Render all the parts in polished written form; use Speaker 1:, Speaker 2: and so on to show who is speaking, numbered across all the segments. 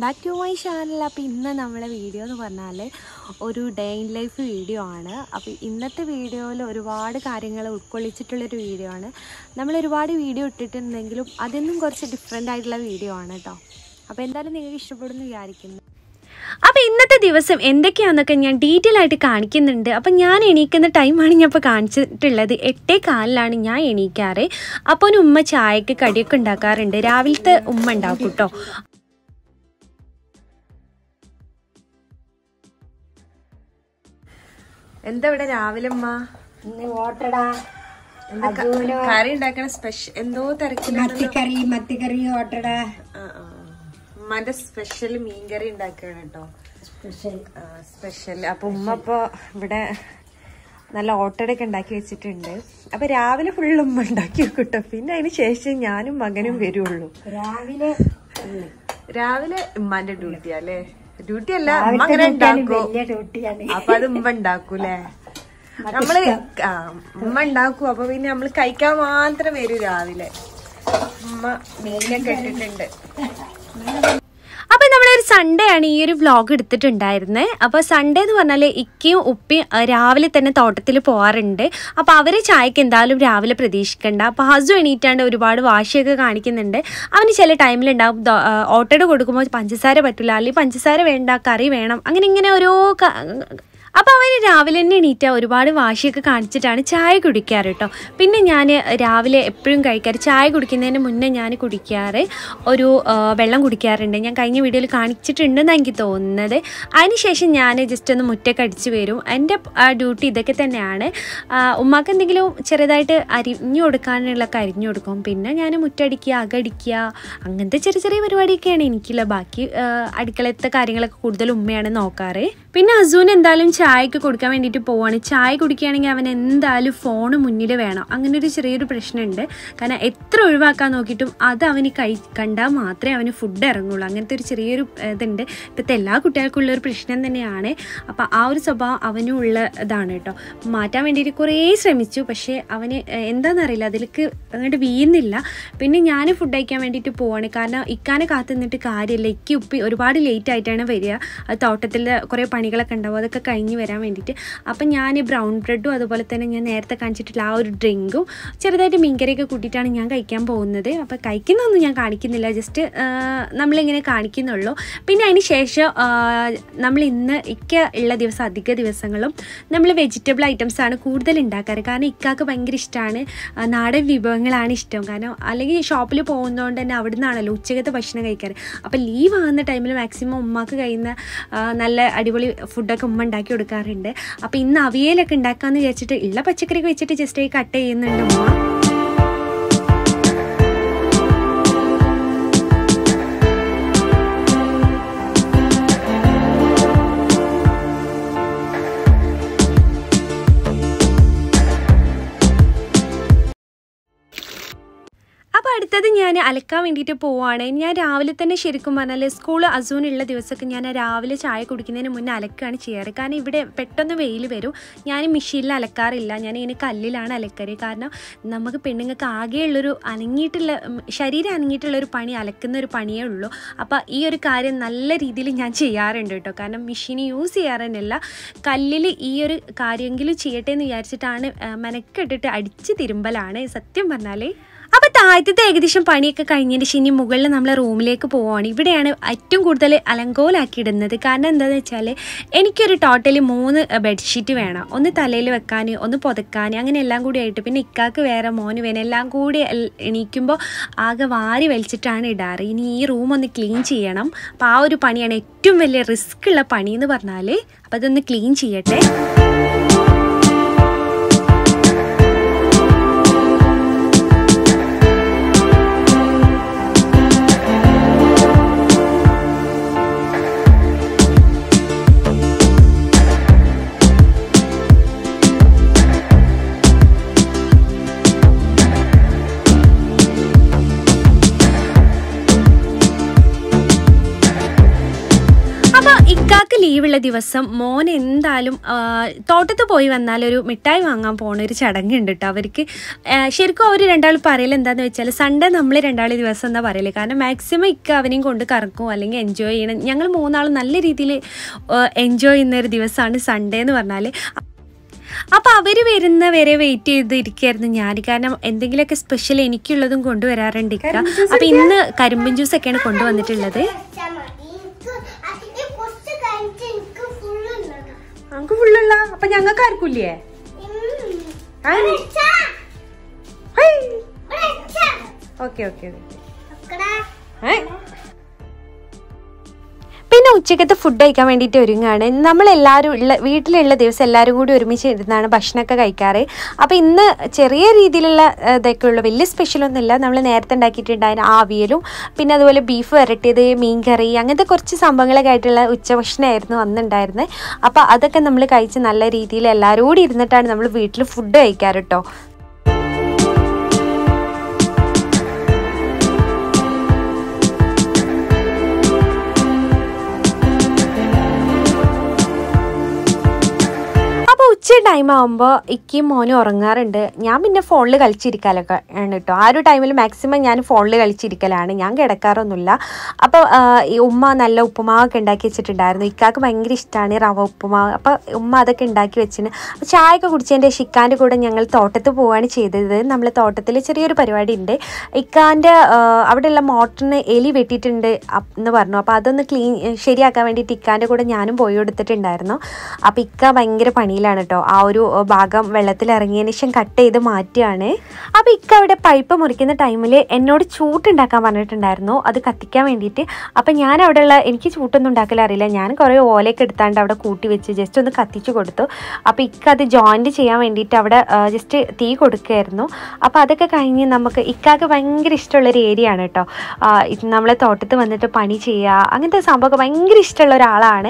Speaker 1: back to my channel. അപ്പോൾ ഇന്ന് നമ്മളെ വീഡിയോ എന്ന് പറഞ്ഞാൽ ഒരു ഡേ ഇൻ ലൈഫ് വീഡിയോ ആണ്. അപ്പോൾ ഇന്നത്തെ വീഡിയോയിൽ ഒരുപാട് കാര്യങ്ങൾ ഉൾക്കൊള്ളിച്ചിട്ടുള്ളൊരു വീഡിയോ ആണ്. നമ്മൾ ഒരുപാട് വീഡിയോ ഇട്ടിട്ടുണ്ടെങ്കിലും അതൊന്നും കുറച്ച് ഡിഫറെൻ്റ് ആയിട്ടുള്ള വീഡിയോ ആണ് കേട്ടോ. അപ്പോൾ എന്തായാലും നിങ്ങൾക്ക് ഇഷ്ടപ്പെടുമെന്ന് വിചാരിക്കുന്നു. അപ്പോൾ ഇന്നത്തെ ദിവസം എന്തൊക്കെയാണെന്നൊക്കെ ഞാൻ ഡീറ്റെയിൽ ആയിട്ട് കാണിക്കുന്നുണ്ട്. അപ്പം ഞാൻ എണീക്കുന്ന ടൈമാണ് ഞാൻ ഇപ്പോൾ കാണിച്ചിട്ടുള്ളത്. 8:15 ഞാൻ എണീക്കാറ്. അപ്പോൾ ഉമ്മ ചായക്ക് കടിയൊക്കെ ഉണ്ടാക്കാറുണ്ട്. രാവിലത്തെ ഉമ്മ ഉണ്ടാക്കും കേട്ടോ. എന്താ ഇവിടെ രാവിലെ ഉമ്മ കറി ഉണ്ടാക്കണ സ്പെഷ്യൽ എന്തോ
Speaker 2: മത്തിക്കറി ഓട്ടട
Speaker 1: ഉമ്മാന്റെ സ്പെഷ്യൽ മീൻകറി ഉണ്ടാക്കുകയാണ് കേട്ടോ. സ്പെഷ്യൽ. അപ്പൊ ഉമ്മ ഇപ്പൊ ഇവിടെ നല്ല ഓട്ടടയൊക്കെ ഉണ്ടാക്കി വെച്ചിട്ടുണ്ട്. അപ്പൊ രാവിലെ ഫുള്ള് ഉമ്മ ഉണ്ടാക്കി വെക്കൂട്ടോ. പിന്നെ അതിന് ശേഷം ഞാനും മകനും വരുള്ളൂ. രാവിലെ ഉമ്മാന്റെ ഡ്യൂട്ടിയാ അല്ലേ? ഡ്യൂട്ടി അല്ല, ഉമ്മ അങ്ങനെ ഉണ്ടാക്കും. അപ്പൊ അത് ഉമ്മ ഉണ്ടാക്കൂലേ? നമ്മള് ഉമ്മ ഉണ്ടാക്കും. അപ്പൊ പിന്നെ നമ്മള് കഴിക്കാൻ മാത്രം വരും രാവിലെ. ഉമ്മ മീനൊക്കെ ഇട്ടിട്ടുണ്ട്. അപ്പോൾ നമ്മളൊരു സൺഡേ ആണ് ഈ ഒരു വ്ളോഗ് എടുത്തിട്ടുണ്ടായിരുന്നത്. അപ്പോൾ സൺഡേ എന്ന് പറഞ്ഞാൽ ഇക്കയും ഉപ്പയും രാവിലെ തന്നെ തോട്ടത്തിൽ പോകാറുണ്ട്. അപ്പോൾ അവരെ ചായക്ക് എന്തായാലും രാവിലെ പ്രതീക്ഷിക്കണ്ട. അപ്പോൾ ഹസു എണീറ്റാണ്ട് ഒരുപാട് വാശിയൊക്കെ കാണിക്കുന്നുണ്ട്. അവന് ചില ടൈമിലുണ്ടാവും ഓട്ടോട കൊടുക്കുമ്പോൾ പഞ്ചസാര പറ്റില്ല, അല്ലെങ്കിൽ പഞ്ചസാര വേണ്ട കറി വേണം, അങ്ങനെ ഇങ്ങനെ ഓരോ അപ്പോൾ അവന് രാവിലെ തന്നെ എണീറ്റ ഒരുപാട് വാശിയൊക്കെ കാണിച്ചിട്ടാണ് ചായ കുടിക്കാറ് കേട്ടോ. പിന്നെ ഞാൻ രാവിലെ എപ്പോഴും കഴിക്കാറ്, ചായ കുടിക്കുന്നതിന് മുന്നേ ഞാൻ കുടിക്കാറ് ഒരു വെള്ളം കുടിക്കാറുണ്ട്. ഞാൻ കഴിഞ്ഞ വീഡിയോയിൽ കാണിച്ചിട്ടുണ്ടെന്നാണ് എനിക്ക് തോന്നുന്നത്. അതിനുശേഷം ഞാൻ ജസ്റ്റ് ഒന്ന് മുറ്റൊക്കെ അടിച്ച് വരും. എൻ്റെ ഡ്യൂട്ടി ഇതൊക്കെ തന്നെയാണ്. ഉമ്മാക്ക് എന്തെങ്കിലും ചെറുതായിട്ട് അരിഞ്ഞു കൊടുക്കാനുള്ളതൊക്കെ അരിഞ്ഞു കൊടുക്കും. പിന്നെ ഞാൻ മുറ്റടിക്കുക, അകടിക്കുക, അങ്ങനത്തെ ചെറിയ ചെറിയ പരിപാടിയൊക്കെയാണ് എനിക്കുള്ള. ബാക്കി അടുക്കളത്തെ കാര്യങ്ങളൊക്കെ കൂടുതൽ ഉമ്മയാണ് നോക്കാറ്. പിന്നെ ഹസൂന് എന്തായാലും ചായക്ക് കൊടുക്കാൻ വേണ്ടിയിട്ട് പോവാണ്. ചായ കുടിക്കുകയാണെങ്കിൽ അവൻ എന്തായാലും ഫോണ് മുന്നിൽ വേണം. അങ്ങനെ ഒരു ചെറിയൊരു പ്രശ്നമുണ്ട്. കാരണം എത്ര ഒഴിവാക്കാൻ നോക്കിയിട്ടും അത് അവന് കണ്ടാൽ മാത്രമേ അവന് ഫുഡ് ഇറങ്ങുള്ളൂ. അങ്ങനത്തെ ഒരു ചെറിയൊരു ഇതുണ്ട്. ഇപ്പോഴത്തെ എല്ലാ കുട്ടികൾക്കുള്ള ഒരു പ്രശ്നം തന്നെയാണ്. അപ്പോൾ ആ ഒരു സ്വഭാവം അവനും ഉള്ള ഇതാണ് കേട്ടോ. മാറ്റാൻ വേണ്ടിയിട്ട് കുറേ ശ്രമിച്ചു. പക്ഷേ അവന് എന്താണെന്നറിയില്ല, അതിലേക്ക് അങ്ങോട്ട് വീഴുന്നില്ല. പിന്നെ ഞാൻ ഫുഡ് കഴിക്കാൻ വേണ്ടിയിട്ട് പോവാണ്. കാരണം ഇക്കാനെ കാത്തു നിന്നിട്ട് കാര്യമില്ല. ഇക്കി ഉപ്പി ഒരുപാട് ലേറ്റ് ആയിട്ടാണ് വരിക. അത് തോട്ടത്തിൽ കുറേ പണികളൊക്കെ ഉണ്ടാവും, അതൊക്കെ കഴിഞ്ഞ് വരാൻ വേണ്ടിയിട്ട്. അപ്പം ഞാൻ ബ്രൗൺ ബ്രെഡും അതുപോലെ തന്നെ ഞാൻ നേരത്തെ കാണിച്ചിട്ടുള്ള ആ ഒരു ഡ്രിങ്കും ചെറുതായിട്ട് മീൻകറിയൊക്കെ കൂട്ടിയിട്ടാണ് ഞാൻ കഴിക്കാൻ പോകുന്നത്. അപ്പോൾ കഴിക്കുന്നതൊന്നും ഞാൻ കാണിക്കുന്നില്ല, ജസ്റ്റ് നമ്മളിങ്ങനെ കാണിക്കുന്നുള്ളൂ. പിന്നെ അതിന് ശേഷം നമ്മൾ ഇന്ന് ഇക്ക ഉള്ള ദിവസം അധിക ദിവസങ്ങളും നമ്മൾ വെജിറ്റബിൾ ഐറ്റംസാണ് കൂടുതൽ ഉണ്ടാക്കാറ്. കാരണം ഇക്കാക്ക് ഭയങ്കര ഇഷ്ടമാണ്, നാടൻ വിഭവങ്ങളാണ് ഇഷ്ടം. കാരണം അല്ലെങ്കിൽ ഷോപ്പിൽ പോകുന്നതുകൊണ്ട് തന്നെ അവിടെ നിന്നാണല്ലോ ഉച്ചക്കത്തെ ഭക്ഷണം കഴിക്കാറ്. അപ്പോൾ ലീവ് ആകുന്ന ടൈമിൽ മാക്സിമം ഉമ്മാക്ക് കഴിയുന്ന നല്ല അടിപൊളി ഫുഡൊക്കെ ഉമ്മ ഉണ്ടാക്കി കൊടുക്കാറുണ്ട്. അപ്പോൾ ഇന്ന് അവിയലൊക്കെ ഉണ്ടാക്കാമെന്ന് വിചാരിച്ചിട്ട് ഉള്ള പച്ചക്കറിയൊക്കെ വെച്ചിട്ട് ജസ്റ്റ് കട്ട് ചെയ്യുന്നുണ്ട് ഉമ്മ. അപ്പോൾ അടുത്തത് ഞാൻ അലക്കാൻ വേണ്ടിയിട്ട് പോവുകയാണ്. ഞാൻ രാവിലെ തന്നെ ശരിക്കും പറഞ്ഞാൽ സ്കൂൾ അസൂനുള്ള ദിവസമൊക്കെ ഞാൻ രാവിലെ ചായ കുടിക്കുന്നതിന് മുന്നേ അലക്കുകയാണ് ചെയ്യാറ്. കാരണം ഇവിടെ പെട്ടെന്ന് വെയിൽ വരും. ഞാൻ മെഷീനിൽ അലക്കാറില്ല, ഞാൻ ഇങ്ങനെ കല്ലിലാണ് അലക്കാറ്. കാരണം നമുക്ക് പെണ്ണുങ്ങൾക്ക് ആകെയുള്ളൊരു ശരീരം അനങ്ങിയിട്ടുള്ളൊരു പണി അലക്കുന്ന ഒരു പണിയേ ഉള്ളൂ. അപ്പോൾ ഈ ഒരു കാര്യം നല്ല രീതിയിൽ ഞാൻ ചെയ്യാറുണ്ട് കേട്ടോ. കാരണം മെഷീൻ യൂസ് ചെയ്യാറെന്നല്ല, കല്ലിൽ ഈ ഒരു കാര്യമെങ്കിലും ചെയ്യട്ടെ എന്ന് വിചാരിച്ചിട്ടാണ് മെനക്കെട്ടിട്ട് അടിച്ച് തിരുമ്പലാണ് സത്യം പറഞ്ഞാൽ. അപ്പോൾ താഴത്തെ ഏകദേശം പണിയൊക്കെ കഴിഞ്ഞതിന് ശേഷം ഇനി മുകളിൽ നമ്മളെ റൂമിലേക്ക് പോവുകയാണ്. ഇവിടെയാണ് ഏറ്റവും കൂടുതൽ അലങ്കോലാക്കി ഇടുന്നത്. കാരണം എന്താണെന്ന് വെച്ചാൽ എനിക്കൊരു ടോട്ടലി 3 ബെഡ്ഷീറ്റ് വേണം. ഒന്ന് തലയിൽ വെക്കാൻ, ഒന്ന് പുതക്കാൻ, അങ്ങനെ എല്ലാം കൂടി ആയിട്ട്. പിന്നെ ഇക്കാക്ക് വേറെ, മോന് വേണം. എല്ലാം കൂടി എണീക്കുമ്പോൾ ആകെ വാരി വലിച്ചിട്ടാണ് ഇടാറ്. ഇനി ഈ റൂം ഒന്ന് ക്ലീൻ ചെയ്യണം. അപ്പോൾ ആ ഒരു പണിയാണ് ഏറ്റവും വലിയ റിസ്ക് ഉള്ള പണി എന്ന് പറഞ്ഞാൽ. അപ്പോൾ അതൊന്ന് ക്ലീൻ ചെയ്യട്ടെ. ലീവുള്ള
Speaker 3: ഉള്ള ദിവസം മോൻ എന്തായാലും തോട്ടത്ത് പോയി വന്നാൽ ഒരു മിഠായി വാങ്ങാൻ പോണ ഒരു ചടങ്ങുണ്ട് കേട്ടോ അവർക്ക്. ശരിക്കും അവർ രണ്ടാൾ പറയൽ എന്താണെന്ന് വെച്ചാൽ സൺഡേ നമ്മൾ രണ്ടാൾ ദിവസം എന്താ പറയല്, കാരണം മാക്സിമം അവനെയും കൊണ്ട് കറക്കും അല്ലെങ്കിൽ എൻജോയ് ചെയ്യണം. ഞങ്ങൾ മൂന്നാളും നല്ല രീതിയിൽ എൻജോയ് ചെയ്യുന്ന ഒരു ദിവസമാണ് സൺഡേ എന്ന് പറഞ്ഞാൽ. അപ്പോൾ അവർ വരുന്ന വരെ വെയിറ്റ് ചെയ്തിരിക്കുകയായിരുന്നു ഞാൻ, കാരണം എന്തെങ്കിലുമൊക്കെ സ്പെഷ്യൽ എനിക്കുള്ളതും കൊണ്ടുവരാറുണ്ട്. അപ്പോൾ ഇന്ന് കരിമ്പിൻ ജ്യൂസൊക്കെയാണ് കൊണ്ടുവന്നിട്ടുള്ളത്.
Speaker 1: നമുക്ക് ഫുള്ളുള്ള അപ്പൊ ഞങ്ങൾക്ക് ആർക്കൂല്ലേ? Okay okay.
Speaker 3: പിന്നെ ഉച്ചക്കത്തെ ഫുഡ് കഴിക്കാൻ വേണ്ടിയിട്ട് ഒരുങ്ങാണ്. നമ്മളെല്ലാവരും വീട്ടിലുള്ള ദിവസം എല്ലാവരും കൂടി ഒരുമിച്ച് ഇരുന്നാണ് ഭക്ഷണമൊക്കെ കഴിക്കാറ്. അപ്പോൾ ഇന്ന് ചെറിയ രീതിയിലുള്ള ഇതൊക്കെ ഉള്ളു, വലിയ സ്പെഷ്യലൊന്നുമില്ല. നമ്മൾ നേരത്തെ ഉണ്ടാക്കിയിട്ടുണ്ടായിരുന്നു ആവിയലും പിന്നെ അതുപോലെ ബീഫ് വരട്ടിയത്, മീൻ കറി, അങ്ങനത്തെ കുറച്ച് സംഭവങ്ങളൊക്കെ ആയിട്ടുള്ള ഉച്ചഭക്ഷണമായിരുന്നു അന്നുണ്ടായിരുന്നത്. അപ്പോൾ അതൊക്കെ നമ്മൾ കഴിച്ച് നല്ല രീതിയിൽ എല്ലാവരും കൂടി ഇരുന്നിട്ടാണ് നമ്മൾ വീട്ടിൽ ഫുഡ് കഴിക്കാറ് കേട്ടോ. ഉച്ച ടൈം ആകുമ്പോൾ ഇക്കയും മോനും ഉറങ്ങാറുണ്ട്. ഞാൻ പിന്നെ ഫോണിൽ കളിച്ചിരിക്കലൊക്കെ ആണ് കേട്ടോ. ആ ഒരു ടൈമിൽ മാക്സിമം ഞാൻ ഫോണിൽ കളിച്ചിരിക്കലാണ്, ഞാൻ കിടക്കാറൊന്നുമില്ല. അപ്പോൾ ഈ ഉമ്മ നല്ല ഉപ്പുമാവൊക്കെ ഉണ്ടാക്കി വെച്ചിട്ടുണ്ടായിരുന്നു. ഇക്കാക്ക് ഭയങ്കര ഇഷ്ടമാണ് റവ ഉപ്പുമാവ്. അപ്പോൾ ഉമ്മ അതൊക്കെ ഉണ്ടാക്കി വെച്ചിന്. ചായയൊക്കെ കുടിച്ചതിൻ്റെ ഇക്കാൻ്റെ കൂടെ ഞങ്ങൾ തോട്ടത്ത് പോവുകയാണ് ചെയ്തത്. നമ്മൾ തോട്ടത്തിൽ ചെറിയൊരു പരിപാടി ഉണ്ട്. ഇക്കാൻ്റെ അവിടെയുള്ള മോട്ടറിന് എലി വെട്ടിയിട്ടുണ്ട് എന്ന് പറഞ്ഞു. അപ്പോൾ അതൊന്ന് ശരിയാക്കാൻ വേണ്ടിയിട്ട് ഇക്കാൻ്റെ കൂടെ ഞാനും പോയി കൊടുത്തിട്ടുണ്ടായിരുന്നു. അപ്പോൾ ഇക്ക ഭയങ്കര പണിയിലാണ് കേട്ടോ. ആ ഒരു ഭാഗം വെള്ളത്തിൽ ഇറങ്ങിയതിന് ശേഷം കട്ട് ചെയ്ത് മാറ്റുകയാണ്. അപ്പോൾ ഇക്ക അവിടെ പൈപ്പ് മുറിക്കുന്ന ടൈമിൽ എന്നോട് ചൂട്ടുണ്ടാക്കാൻ പറഞ്ഞിട്ടുണ്ടായിരുന്നു, അത് കത്തിക്കാൻ വേണ്ടിയിട്ട്. അപ്പം ഞാൻ അവിടെയുള്ള എനിക്ക് ചൂട്ടൊന്നും ഉണ്ടാക്കലറിയില്ല. ഞാൻ കുറേ ഓലയൊക്കെ എടുത്താണ്ട് അവിടെ കൂട്ടി വെച്ച് ജസ്റ്റ് ഒന്ന് കത്തിച്ച് കൊടുത്തു. അപ്പോൾ ഇക്ക അത് ജോയിൻറ്റ് ചെയ്യാൻ വേണ്ടിയിട്ട് അവിടെ ജസ്റ്റ് തീ കൊടുക്കുകയായിരുന്നു. അപ്പോൾ അതൊക്കെ കഴിഞ്ഞ് നമുക്ക് ഇക്കാക്ക് ഭയങ്കര ഇഷ്ടമുള്ളൊരു ഏരിയ ആണ് കേട്ടോ. നമ്മളെ തോട്ടത്ത് വന്നിട്ട് പണി ചെയ്യുക അങ്ങനത്തെ സംഭവമൊക്കെ ഭയങ്കര ഇഷ്ടമുള്ള ഒരാളാണ്.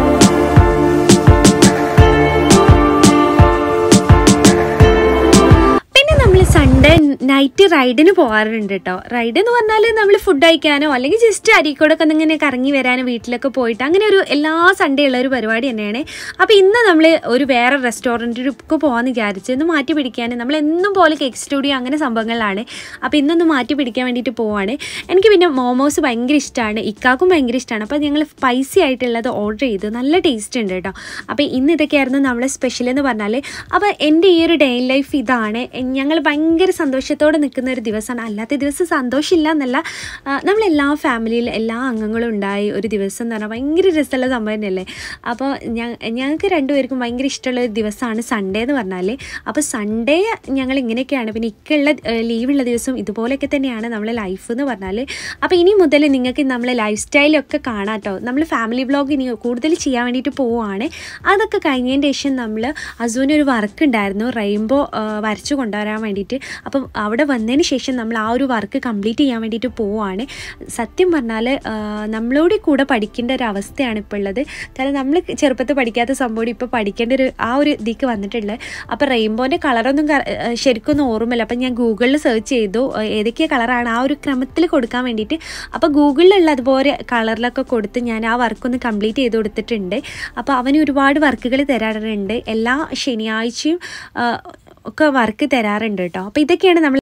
Speaker 3: സൺഡേ നൈറ്റ് റൈഡിന് പോകാറുണ്ട് കേട്ടോ. റൈഡ് എന്ന് പറഞ്ഞാൽ നമ്മൾ ഫുഡ് കഴിക്കാനോ അല്ലെങ്കിൽ ജസ്റ്റ് അരീക്കോടൊക്കെ ഇങ്ങനെ കറങ്ങി വരാനോ വീട്ടിലൊക്കെ പോയിട്ട് അങ്ങനെ ഒരു എല്ലാ സൺഡേ ഉള്ള ഒരു പരിപാടി തന്നെയാണ്. അപ്പോൾ ഇന്ന് നമ്മൾ ഒരു വേറെ റെസ്റ്റോറൻറ്റിലേക്ക് പോകാമെന്ന് വിചാരിച്ച് ഒന്ന് മാറ്റി പിടിക്കാൻ. നമ്മൾ എന്നും പോലെ കേക്ക് സ്റ്റുഡിയോ അങ്ങനെ സംഭവങ്ങളിലാണ്. അപ്പോൾ ഇന്നൊന്ന് മാറ്റി പിടിക്കാൻ വേണ്ടിയിട്ട് പോവാണ്. എനിക്ക് പിന്നെ മോമോസ് ഭയങ്കര ഇഷ്ടമാണ്, ഇക്കാക്കും ഭയങ്കര ഇഷ്ടമാണ്. അപ്പോൾ ഞങ്ങൾ സ്പൈസി ആയിട്ടുള്ളത് ഓർഡർ ചെയ്ത് നല്ല ടേസ്റ്റ് ഉണ്ട് കേട്ടോ. അപ്പോൾ ഇന്ന് ഇതൊക്കെയായിരുന്നു നമ്മളെ സ്പെഷ്യൽ എന്ന് പറഞ്ഞാൽ. അപ്പോൾ എൻ്റെ ഈ ഒരു ഡേ ഇൻ ലൈഫ് ഇതാണ്. ഞങ്ങൾ ഭയങ്കര സന്തോഷത്തോടെ നിൽക്കുന്ന ഒരു ദിവസമാണ്. അല്ലാത്ത ദിവസം സന്തോഷമില്ല എന്നല്ല, നമ്മളെല്ലാ ഫാമിലിയിൽ എല്ലാ അംഗങ്ങളും ഉണ്ടായി ഒരു ദിവസം എന്ന് പറഞ്ഞാൽ ഭയങ്കര രസമുള്ള സംഭവം തന്നെയല്ലേ. അപ്പോൾ ഞങ്ങൾക്ക് രണ്ടുപേർക്കും ഭയങ്കര ഇഷ്ടമുള്ള ഒരു ദിവസമാണ് സൺഡേ എന്ന് പറഞ്ഞാൽ. അപ്പോൾ സൺഡേ ഞങ്ങൾ ഇങ്ങനെയൊക്കെയാണ്. പിന്നെ ഇക്കുള്ള ലീവുള്ള ദിവസം ഇതുപോലെയൊക്കെ തന്നെയാണ് നമ്മളെ ലൈഫ് എന്ന് പറഞ്ഞാൽ. അപ്പോൾ ഇനി മുതൽ നിങ്ങൾക്ക് നമ്മളെ ലൈഫ് സ്റ്റൈലൊക്കെ കാണാം കേട്ടോ. നമ്മൾ ഫാമിലി വ്ളോഗ് ഇനി കൂടുതൽ ചെയ്യാൻ വേണ്ടിയിട്ട് പോവുകയാണ്. അതൊക്കെ കഴിഞ്ഞതിന് ശേഷം നമ്മൾ അസൂനൊരു വർക്ക് ഉണ്ടായിരുന്നു, റെയിൻബോ വരച്ചു കൊണ്ടുവരാൻ വേണ്ടിയിട്ട്. അപ്പം അവിടെ വന്നതിന് ശേഷം നമ്മൾ ആ ഒരു വർക്ക് കംപ്ലീറ്റ് ചെയ്യാൻ വേണ്ടിയിട്ട് പോവുകയാണ്. സത്യം പറഞ്ഞാൽ നമ്മളോട് കൂടെ പഠിക്കേണ്ട ഒരു അവസ്ഥയാണ് ഇപ്പോൾ ഉള്ളത്. കാരണം നമ്മൾ ചെറുപ്പത്തിൽ പഠിക്കാത്ത സംഭവം ഇപ്പോൾ പഠിക്കേണ്ട ആ ഒരു ഇതിക്ക് വന്നിട്ടുള്ളത്. അപ്പോൾ റെയിൻബോൻ്റെ കളറൊന്നും ശരിക്കൊന്നും ഓർമ്മയില്ല. അപ്പം ഞാൻ ഗൂഗിളിൽ സെർച്ച് ചെയ്തു ഏതൊക്കെ കളറാണ് ആ ഒരു ക്രമത്തിൽ കൊടുക്കാൻ വേണ്ടിയിട്ട്. അപ്പോൾ ഗൂഗിളിലുള്ള അതുപോലെ കളറിലൊക്കെ കൊടുത്ത് ഞാൻ ആ വർക്കൊന്ന് കംപ്ലീറ്റ് ചെയ്ത് കൊടുത്തിട്ടുണ്ട്. അപ്പോൾ അവന് ഒരുപാട് വർക്കുകൾ തരാറുണ്ട്, എല്ലാ ശനിയാഴ്ചയും ഒക്കെ വർക്ക് തരാറുണ്ട് കേട്ടോ. അപ്പോൾ ഇതൊക്കെയാണ് നമ്മൾ